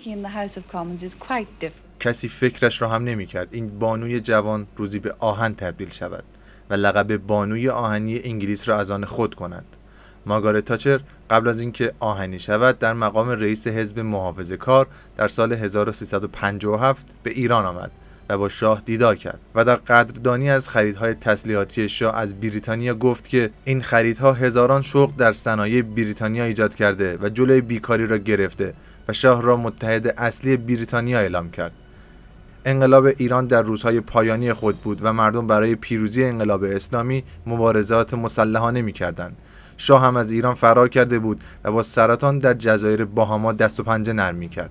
thinking in the House of Commons is quite different. کسی فکرش را هم نمی‌کرد این بانوی جوان روزی به آهن تبدیل شود و لقب بانوی آهنی انگلیس را از آن خود کند. مارگارت تاچر قبل از اینکه آهنی شود در مقام رئیس حزب محافظه‌کار در سال 1357 به ایران آمد و با شاه دیدار کرد و در قدردانی از خریدهای تسلیحاتی شاه از بریتانیا گفت که این خریدها هزاران شغل در صنایع بریتانیا ایجاد کرده و جلوی بیکاری را گرفته و شاه را متحد اصلی بریتانیا اعلام کرد. انقلاب ایران در روزهای پایانی خود بود و مردم برای پیروزی انقلاب اسلامی مبارزات مسلحانه می‌کردند. شاه هم از ایران فرار کرده بود و با سرطان در جزایر باهاما دست و پنجه نرم می‌کرد.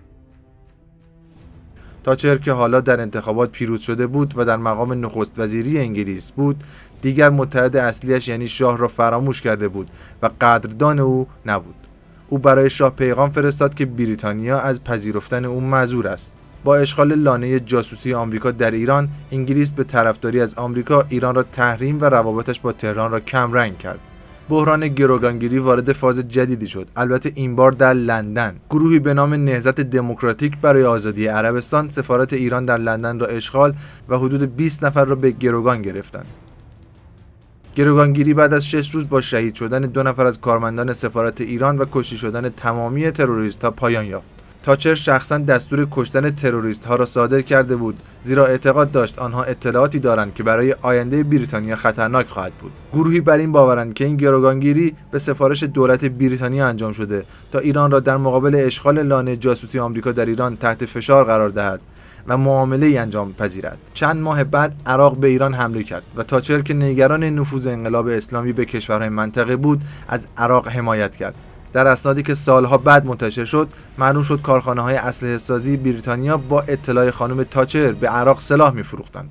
تاچر که حالا در انتخابات پیروز شده بود و در مقام نخست وزیری انگلیس بود، دیگر متحد اصلیش یعنی شاه را فراموش کرده بود و قدردان او نبود. او برای شاه پیغام فرستاد که بریتانیا از پذیرفتن او معذور است. با اشغال لانه جاسوسی آمریکا در ایران، انگلیس به طرفداری از آمریکا ایران را تحریم و روابطش با تهران را کم رنگ کرد. بحران گروگانگیری وارد فاز جدیدی شد، البته این بار در لندن. گروهی به نام نهضت دموکراتیک برای آزادی عربستان سفارت ایران در لندن را اشغال و حدود 20 نفر را به گروگان گرفتند. گروگانگیری بعد از 6 روز با شهید شدن 2 نفر از کارمندان سفارت ایران و کشته شدن تمامی تروریست‌ها پایان یافت. تاچر شخصا دستور کشتن تروریست‌ها را صادر کرده بود، زیرا اعتقاد داشت آنها اطلاعاتی دارند که برای آینده بریتانیا خطرناک خواهد بود. گروهی بر این باورند که این گروگانگیری به سفارش دولت بریتانیا انجام شده تا ایران را در مقابل اشغال لانه جاسوسی آمریکا در ایران تحت فشار قرار دهد و معامله‌ای انجام پذیرد. چند ماه بعد عراق به ایران حمله کرد و تاچر که نگران نفوذ انقلاب اسلامی به کشورهای منطقه بود، از عراق حمایت کرد. در اسنادی که سالها بعد منتشر شد، معلوم شد کارخانه‌های اسلحه سازی بریتانیا با اطلاع خانم تاچر به عراق سلاح می‌فروختند.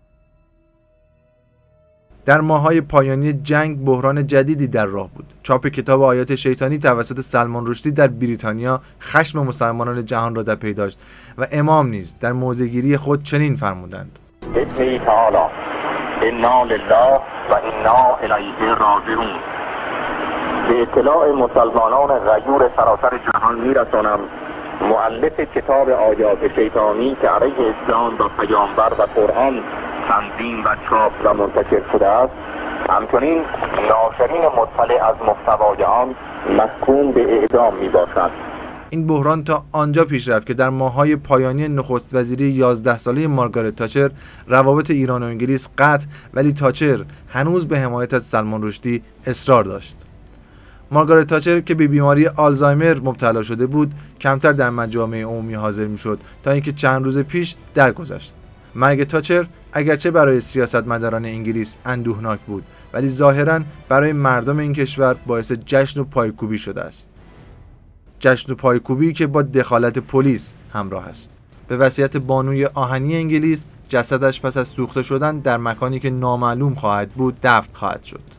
در ماه‌های پایانی جنگ بحران جدیدی در راه بود. چاپ کتاب آیات شیطانی توسط سلمان رشدی در بریتانیا خشم مسلمانان جهان را در پی داشت و امام نیز در موضع‌گیری خود چنین فرمودند: بسم تعالی انا لله و انا الیه راجعون. به اطلاع مسلمانان غیور سراسر جهان میرسانم مؤلف کتاب آیات شیطانی که علیه اسلام و پیامبر و قرآن تنظیم و چاپ و منتشر شده است، همچنین ناشرین مطلع از محتوای آن محکوم به اعدام میباشند. این بحران تا آنجا پیش رفت که در ماه‌های پایانی نخست وزیری 11 ساله مارگارت تاچر روابط ایران و انگلیس قطع، ولی تاچر هنوز به حمایت از سلمان رشدی اصرار داشت. مارگارت تاچر که به بیماری آلزایمر مبتلا شده بود، کمتر در مجامع عمومی حاضر می‌شد تا اینکه چند روز پیش درگذشت. مرگ تاچر اگرچه برای سیاستمداران انگلیس اندوهناک بود، ولی ظاهراً برای مردم این کشور باعث جشن و پایکوبی شده است. جشن و پایکوبی که با دخالت پلیس همراه است. به وصیت بانوی آهنی انگلیس، جسدش پس از سوخته شدن در مکانی که نامعلوم خواهد بود دفن خواهد شد.